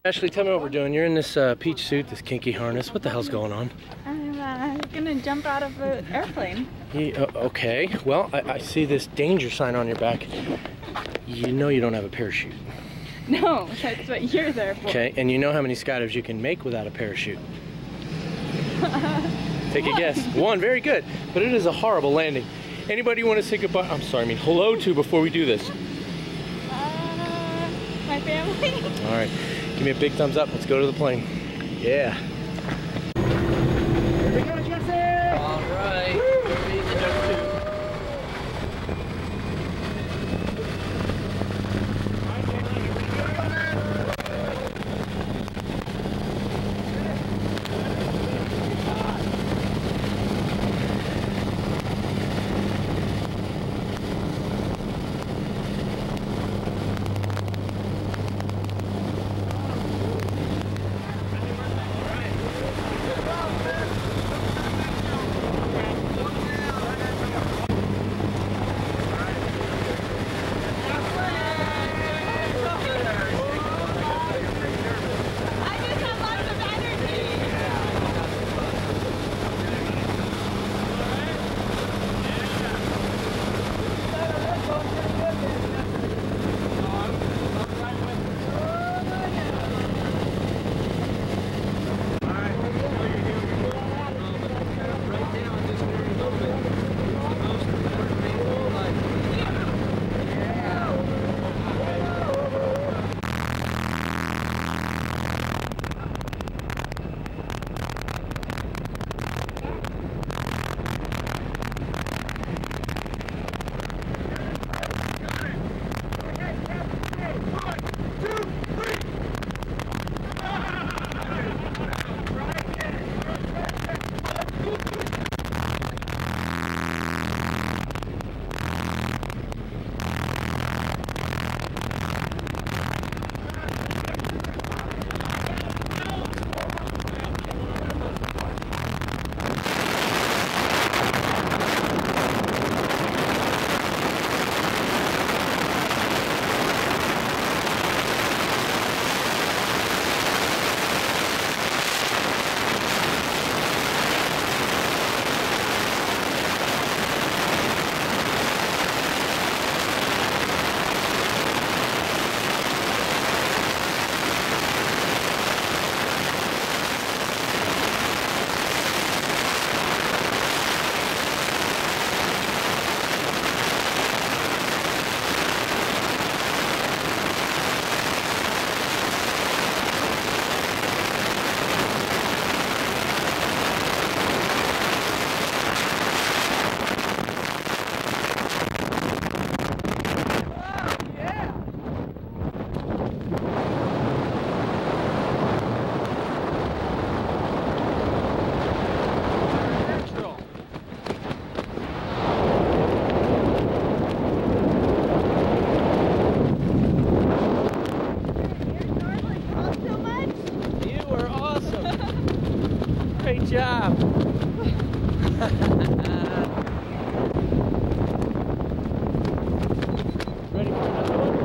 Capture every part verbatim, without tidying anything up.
Ashley, tell me what we're doing. You're in this uh, peach suit, this kinky harness. What the hell's going on? I'm uh, gonna jump out of an airplane. Yeah, uh, okay. Well, I, I see this danger sign on your back. You know you don't have a parachute. No, that's what you're there for. Okay, and you know how many skydives you can make without a parachute? Take a guess. One, very good. But it is a horrible landing. Anybody you want to say goodbye? I'm sorry, I mean hello to before we do this? Uh, my family. All right, give me a big thumbs up. Let's go to the plane. Yeah. Here we go, Jesse! All right. Great job. Ready for another one?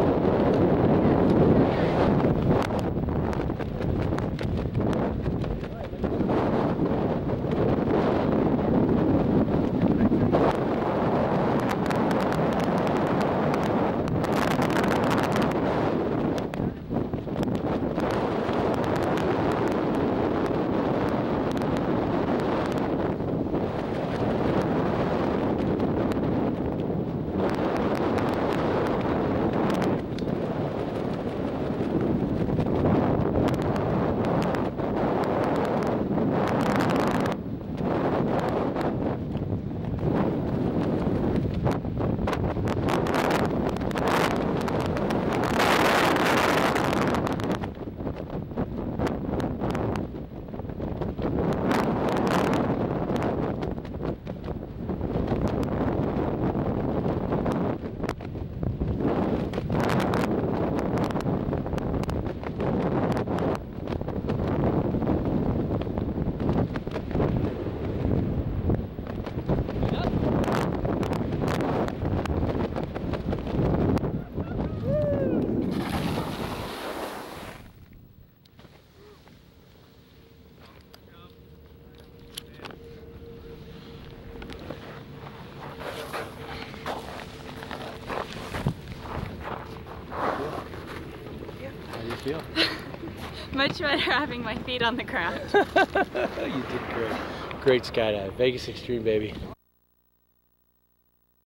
feel? Much better having my feet on the ground. You did great. Great skydive. Vegas Extreme, baby.